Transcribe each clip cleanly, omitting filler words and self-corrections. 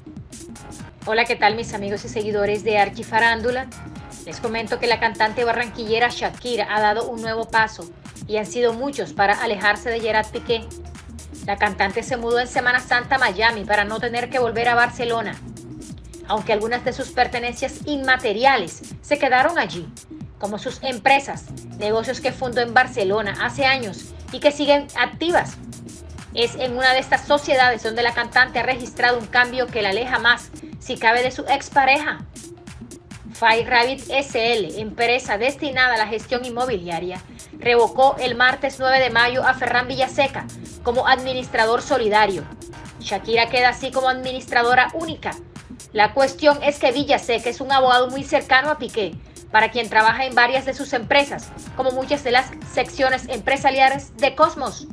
Hola, ¿qué tal mis amigos y seguidores de Archifarándula? Les comento que la cantante barranquillera Shakira ha dado un nuevo paso y han sido muchos para alejarse de Gerard Piqué. La cantante se mudó en Semana Santa a Miami para no tener que volver a Barcelona, aunque algunas de sus pertenencias inmateriales se quedaron allí, como sus empresas, negocios que fundó en Barcelona hace años y que siguen activas. Es en una de estas sociedades donde la cantante ha registrado un cambio que la aleja más, si cabe, de su expareja. Fay Rabbit SL, empresa destinada a la gestión inmobiliaria, revocó el martes 9 de mayo a Ferran Villaseca como administrador solidario. Shakira queda así como administradora única. La cuestión es que Villaseca es un abogado muy cercano a Piqué, para quien trabaja en varias de sus empresas, como muchas de las secciones empresariales de Cosmos.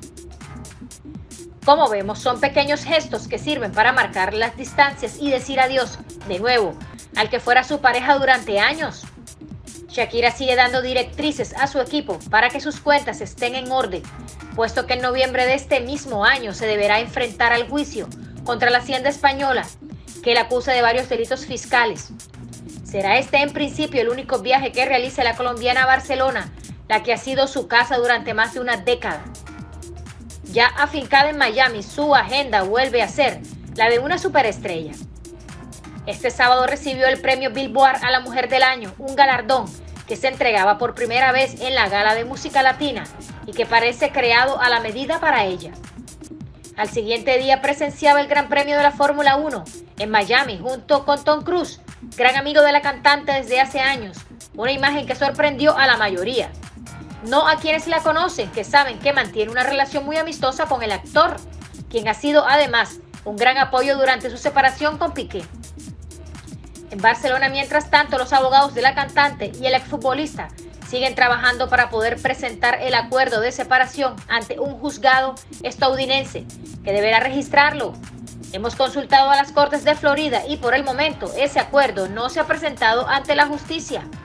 Como vemos, son pequeños gestos que sirven para marcar las distancias y decir adiós, de nuevo, al que fuera su pareja durante años. Shakira sigue dando directrices a su equipo para que sus cuentas estén en orden, puesto que en noviembre de este mismo año se deberá enfrentar al juicio contra la Hacienda Española, que la acusa de varios delitos fiscales. Será este en principio el único viaje que realice la colombiana a Barcelona, la que ha sido su casa durante más de una década. Ya afincada en Miami, su agenda vuelve a ser la de una superestrella. Este sábado recibió el premio Billboard a la Mujer del Año, un galardón que se entregaba por primera vez en la Gala de Música Latina y que parece creado a la medida para ella. Al siguiente día presenciaba el Gran Premio de la Fórmula 1 en Miami junto con Tom Cruise, gran amigo de la cantante desde hace años, una imagen que sorprendió a la mayoría. No a quienes la conocen, que saben que mantiene una relación muy amistosa con el actor, quien ha sido además un gran apoyo durante su separación con Piqué. En Barcelona, mientras tanto, los abogados de la cantante y el exfutbolista siguen trabajando para poder presentar el acuerdo de separación ante un juzgado estadounidense que deberá registrarlo. Hemos consultado a las Cortes de Florida y por el momento ese acuerdo no se ha presentado ante la justicia.